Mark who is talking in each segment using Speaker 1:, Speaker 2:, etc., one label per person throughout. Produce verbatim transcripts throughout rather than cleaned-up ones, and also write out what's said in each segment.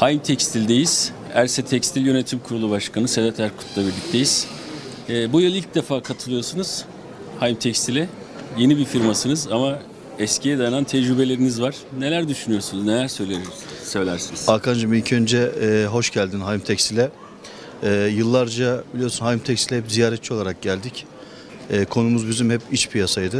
Speaker 1: Haim Tekstil'deyiz. Erse Tekstil Yönetim Kurulu Başkanı Sedat Erkut'la birlikteyiz. E, bu yıl ilk defa katılıyorsunuz Haim Tekstil'e. Yeni bir firmasınız ama eskiye dayanan tecrübeleriniz var. Neler düşünüyorsunuz, neler söylersiniz?
Speaker 2: Hakan'cığım ilk önce e, hoş geldin Haim Tekstil'e. E, yıllarca biliyorsun Haim Tekstil'e hep ziyaretçi olarak geldik. E, konumuz bizim hep iç piyasaydı.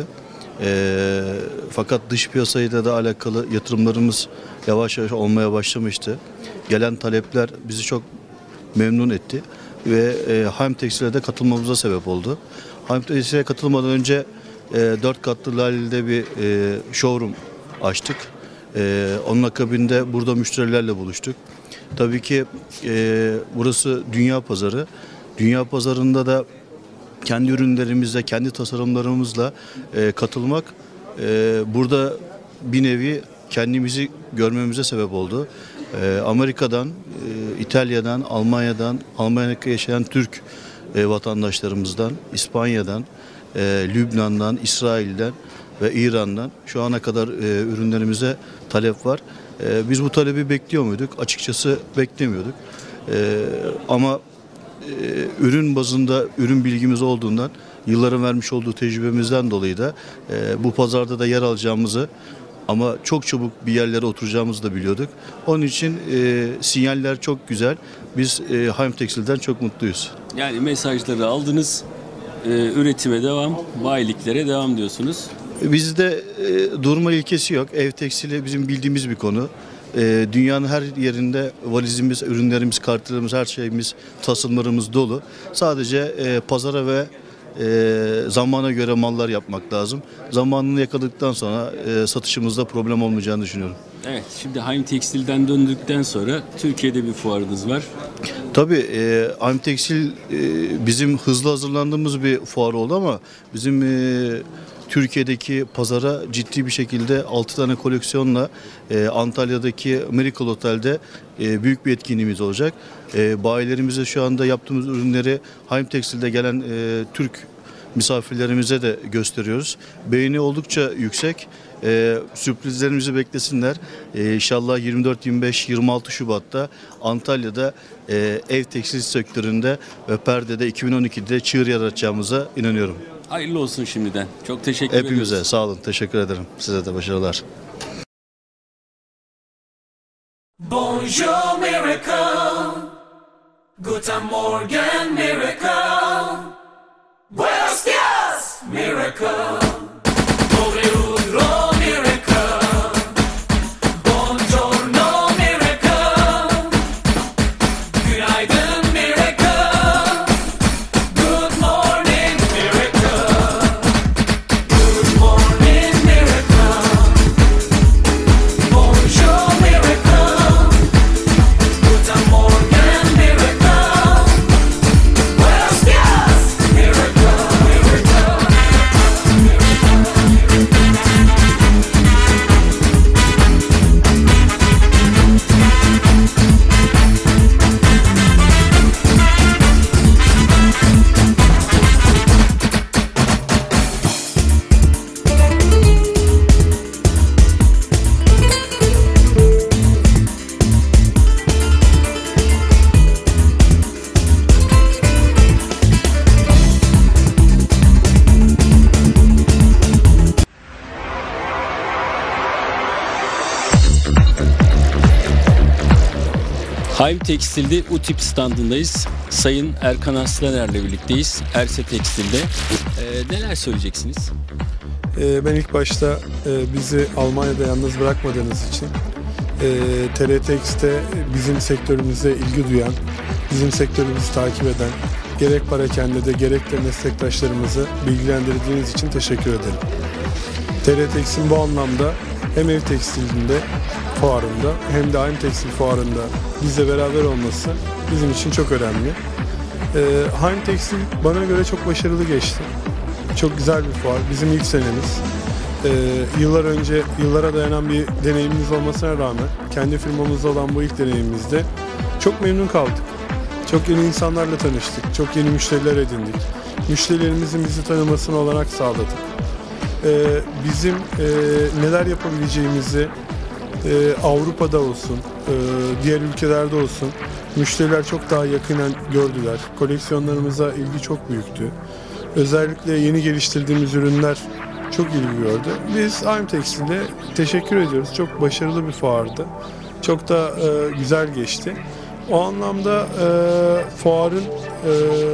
Speaker 2: E, fakat dış piyasayla da alakalı yatırımlarımız yavaş yavaş olmaya başlamıştı. Gelen talepler bizi çok memnun etti ve e, Haim Tekstil'e de katılmamıza sebep oldu. Haim Tekstil'e katılmadan önce e, dört katlı Laleli'de bir e, showroom açtık. E, onun akabinde burada müşterilerle buluştuk. Tabii ki e, burası dünya pazarı. Dünya pazarında da kendi ürünlerimizle, kendi tasarımlarımızla e, katılmak e, burada bir nevi kendimizi görmemize sebep oldu. E, Amerika'dan, e, İtalya'dan, Almanya'dan, Almanya'da yaşayan Türk e, vatandaşlarımızdan, İspanya'dan, e, Lübnan'dan, İsrail'den ve İran'dan şu ana kadar e, ürünlerimize talep var. E, biz bu talebi bekliyor muyduk? Açıkçası beklemiyorduk. E, ama e, ürün bazında ürün bilgimiz olduğundan, yılların vermiş olduğu tecrübemizden dolayı da e, bu pazarda da yer alacağımızı ama çok çabuk bir yerlere oturacağımızı da biliyorduk. Onun için e, sinyaller çok güzel. Biz e, Haim Tekstil'den çok mutluyuz.
Speaker 1: Yani mesajları aldınız, e, üretime devam, bayiliklere devam diyorsunuz.
Speaker 2: Bizde e, durma ilkesi yok. Ev tekstili bizim bildiğimiz bir konu. E, dünyanın her yerinde valizimiz, ürünlerimiz, kartlarımız, her şeyimiz, tasarımlarımız dolu. Sadece e, pazara ve e, zamana göre mallar yapmak lazım. Zamanını yakaladıktan sonra e, satışımızda problem olmayacağını düşünüyorum.
Speaker 1: Evet, şimdi Haim Tekstil'den döndükten sonra Türkiye'de bir fuarınız var.
Speaker 2: Tabii e, Haim Tekstil e, bizim hızlı hazırlandığımız bir fuar oldu ama bizim e, Türkiye'deki pazara ciddi bir şekilde altı tane koleksiyonla e, Antalya'daki Miracle Otel'de e, büyük bir etkinliğimiz olacak. E, bayilerimize şu anda yaptığımız ürünleri Haim Tekstil'de gelen e, Türk misafirlerimize de gösteriyoruz. Beğeni oldukça yüksek. Ee, sürprizlerimizi beklesinler. Ee, İnşallah yirmi dört, yirmi beş, yirmi altı Şubat'ta Antalya'da e, ev tekstil sektöründe ve perdede iki bin on ikide çığır yaratacağımıza inanıyorum.
Speaker 1: Hayırlı olsun şimdiden. Çok teşekkür ederim.
Speaker 2: Hepimize
Speaker 1: ediyoruz.
Speaker 2: sağ olun. Teşekkür ederim. Size de başarılar.
Speaker 3: Bonjour miracle, Guten Morgen miracle, Buenos dias miracle, Doreudro miracle, Buongiorno miracle, Günaydın miracle, Good morning miracle, Good morning miracle, Bonjour miracle, Guten Morgen miracle, Buenos dias miracle, miracle.
Speaker 1: Haim Tekstil'de U-Tip standındayız. Sayın Erkan Aslaner'le birlikteyiz. Erse Tekstil'de. Ee, neler söyleyeceksiniz?
Speaker 4: Ee, ben ilk başta e, bizi Almanya'da yalnız bırakmadığınız için, e, T R T X'te bizim sektörümüze ilgi duyan, bizim sektörümüzü takip eden, gerek parakendede gerek de meslektaşlarımızı bilgilendirdiğiniz için teşekkür ederim. T R T X'in bu anlamda hem ev tekstilinde fuarında hem de Haim Tekstil fuarında bizle beraber olması bizim için çok önemli. Ee, Haim Tekstil bana göre çok başarılı geçti. Çok güzel bir fuar. Bizim ilk senemiz. Ee, yıllar önce, yıllara dayanan bir deneyimimiz olmasına rağmen kendi firmamızda olan bu ilk deneyimimizde çok memnun kaldık. Çok yeni insanlarla tanıştık. Çok yeni müşteriler edindik. Müşterilerimizin bizi tanımasına olanak sağladık. Ee, bizim e, neler yapabileceğimizi e, Avrupa'da olsun, e, diğer ülkelerde olsun müşteriler çok daha yakinen gördüler. Koleksiyonlarımıza ilgi çok büyüktü. Özellikle yeni geliştirdiğimiz ürünler çok ilgi gördü. Biz Haim Tekstil'e teşekkür ediyoruz. Çok başarılı bir fuardı. Çok da e, güzel geçti. O anlamda e, fuarın e,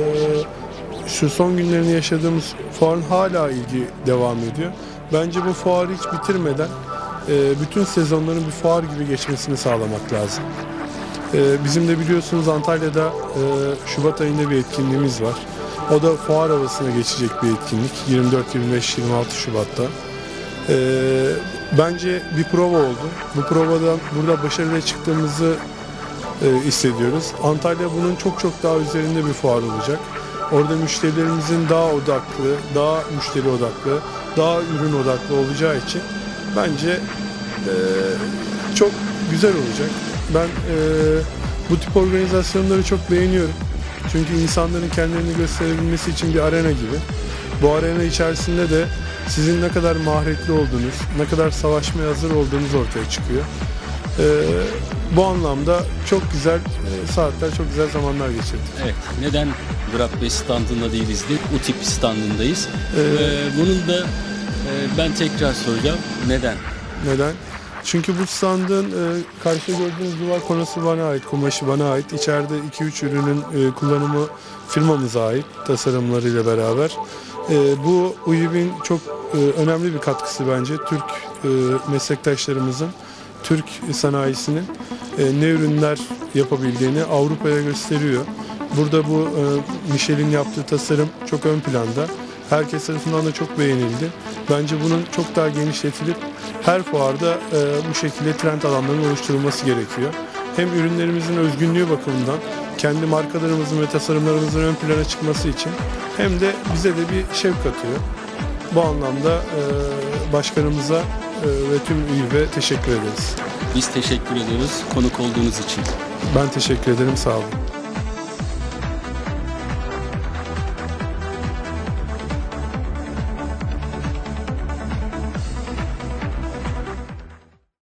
Speaker 4: şu son günlerini yaşadığımız fuarın hala ilgi devam ediyor. Bence bu fuarı hiç bitirmeden e, bütün sezonların bir fuar gibi geçmesini sağlamak lazım. E, bizim de biliyorsunuz Antalya'da e, Şubat ayında bir etkinliğimiz var. O da fuar havasına geçecek bir etkinlik. yirmi dört, yirmi beş, yirmi altı Şubat'ta. E, bence bir prova oldu. Bu provadan burada başarılı çıktığımızı e, hissediyoruz. Antalya bunun çok çok daha üzerinde bir fuar olacak. Orada müşterilerimizin daha odaklı, daha müşteri odaklı, daha ürün odaklı olacağı için bence e, çok güzel olacak. Ben e, bu tip organizasyonları çok beğeniyorum. Çünkü insanların kendilerini gösterebilmesi için bir arena gibi. Bu arena içerisinde de sizin ne kadar maharetli olduğunuz, ne kadar savaşmaya hazır olduğunuz ortaya çıkıyor. E, bu anlamda çok güzel e, saatler, çok güzel zamanlar geçirdik.
Speaker 1: Evet. Neden Burak Bey standında değiliz de U T I P standındayız.
Speaker 4: Ee,
Speaker 1: Ee, bunun da e, ben tekrar soracağım. Neden?
Speaker 4: Neden? Çünkü bu standın e, karşıda gördüğünüz duvar konusu bana ait, kumaşı bana ait. İçeride iki üç ürünün e, kullanımı firmamıza ait tasarımlarıyla beraber. E, bu U Y B'in çok e, önemli bir katkısı bence. Türk e, meslektaşlarımızın, Türk sanayisinin e, ne ürünler yapabildiğini Avrupa'ya gösteriyor. Burada bu e, Michel'in yaptığı tasarım çok ön planda. Herkes tarafından da çok beğenildi. Bence bunun çok daha genişletilip her fuarda e, bu şekilde trend alanlarının oluşturulması gerekiyor. Hem ürünlerimizin özgünlüğü bakımından kendi markalarımızın ve tasarımlarımızın ön plana çıkması için hem de bize de bir şevk katıyor. Bu anlamda e, başkanımıza e, ve tüm U Y B'ye teşekkür ederiz.
Speaker 1: Biz teşekkür ediyoruz konuk olduğunuz için.
Speaker 4: Ben teşekkür ederim, sağ olun.